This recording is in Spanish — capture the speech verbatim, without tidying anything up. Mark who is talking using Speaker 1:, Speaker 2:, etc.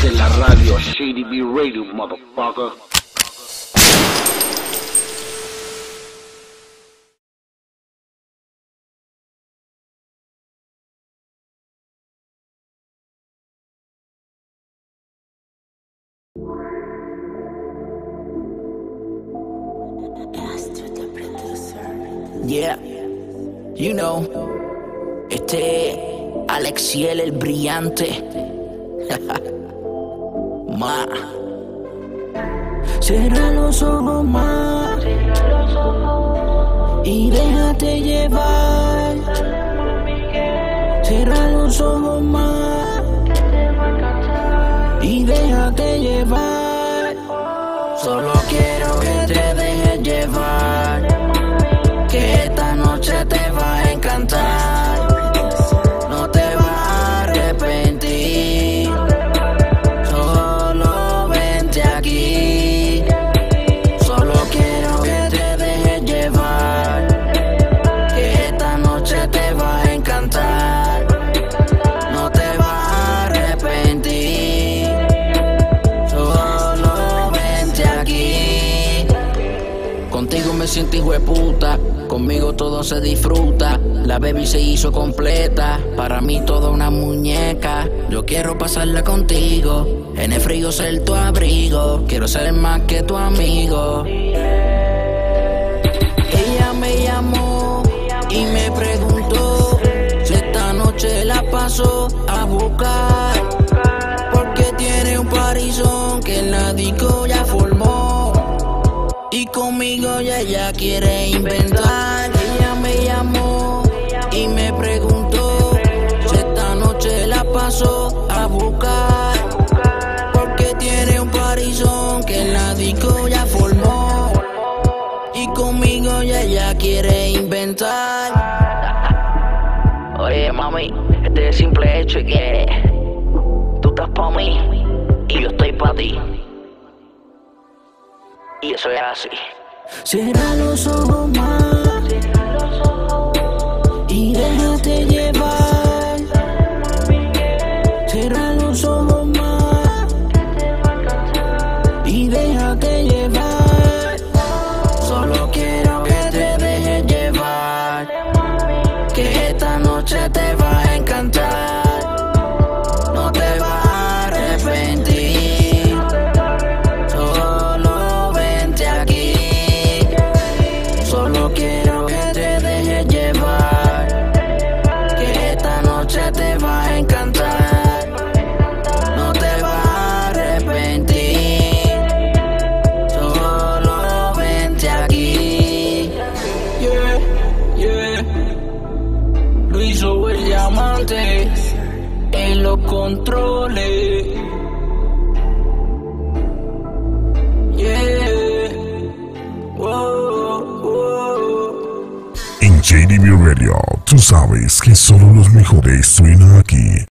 Speaker 1: Esta es la radio, Shady B Radio, motherfucker.
Speaker 2: Yeah, you know, este Alexiel el brillante. Ma, cierra los ojos más y déjate llevar. Cierra los ojos más y déjate llevar. Solo quiero que te dejes llevar, que esta noche te va a encantar. No te vas a arrepentir. Solo vente aquí. Solo quiero que te dejes llevar, que esta noche te va a encantar. No te vas a arrepentir. Solo vente aquí. Contigo me siento hijo de puta. Conmigo todo se disfruta, la baby se hizo completa. Para mí toda una muñeca. Yo quiero pasarla contigo, en el frío ser tu abrigo. Quiero ser más que tu amigo. Ella me llamó y me preguntó si esta noche la pasó a buscar, porque tiene un parizón que en la disco ya formó. Y conmigo ya ella quiere inventar. Ella me llamó y me preguntó si esta noche la pasó a buscar, porque tiene un parizón que en la disco ya formó. Y conmigo ya ella quiere inventar. Oye mami, este es el simple hecho de que tú estás pa' mí y yo estoy pa' ti. Y eso es así. Cierra los ojos más y déjate llevar. Cierra los ojos más y déjate llevar. Solo quiero que te dejes llevar, que esta noche te va a encantar. No te vas a arrepentir. Solo quiero que te dejes llevar, que esta noche te va a encantar. No te vas a arrepentir. Solo vente aquí. Yeah, yeah. Luis o el diamante en los controles. Yeah. Whoa, whoa.
Speaker 3: En Shady B Radio, tú sabes que solo los mejores suenan aquí.